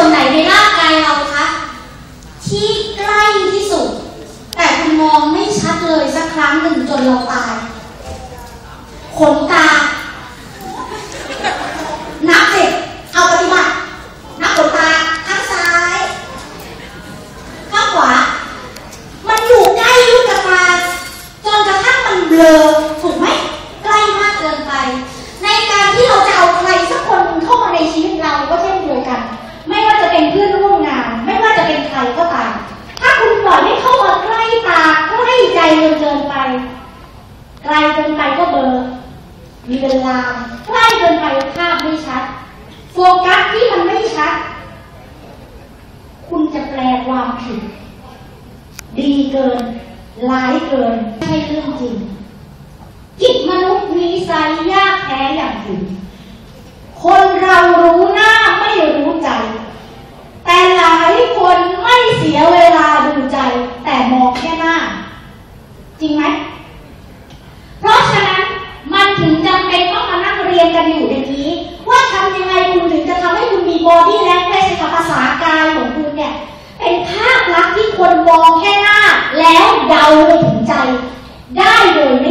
วนไหนในร่างกายเราคะที่ใกล้ที่สุดแต่คุณมองไม่ชัดเลยสักครั้งหนึ่งจนเราตายขนตานับสิเอาปฏิบัตินับขนตาข้างซ้ายข้างขวามันอยู่ใกล้ลูกตาจนกระทั่งมันเบลอถูกไหมใกล้มากเกินไปในการที่เราจะเอาใครสักคนเข้ามาในชีวิตเราก็เช่นเดียวกันไม่ว่าจะเป็นเพื่อนร่วมงานไม่ว่าจะเป็นใครก็ตามถ้าคุณปล่อยให้เข้ามาใกล้ตาใกล้ใจเกินไปไกลเกินไปก็เบลอมีเวลาใกล้เกินไปภาพไม่ชัดโฟกัสที่มันไม่ชัดคุณจะแปลความผิดดีเกินร้ายเกินไม่ใช่เรื่องจริงจิตมนุษย์นิสัยยากแท้อย่างถึงคนเรารู้หน้าไม่รู้ใจแต่หลายคนไม่เสียเวลาดูใจแต่มองแค่หน้าจริงไหมเพราะฉะนั้นมันถึงจำเป็นต้องมานั่งเรียนกันอยู่ในนี้ว่าทำยังไงคุณถึงจะทำให้คุณมีบอดี้แลงเกจภาษากายของคุณเนี่ยเป็นภาพลักษณ์ที่คนมองแค่หน้าแล้วเดาไปถึงใจได้โดย